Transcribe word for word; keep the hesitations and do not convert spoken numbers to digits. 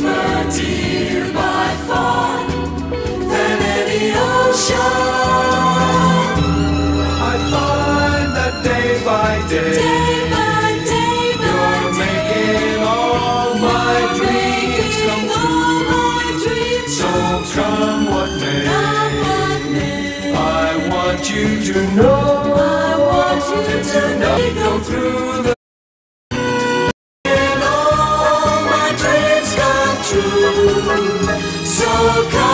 deeper, dear by far than any ocean. I find that day by day, Day by day by you're day, making all my you're dreams come making all true. my dreams So come what may, come what may. I want you to know, I want you to know, go through the and all my dreams come true. So come.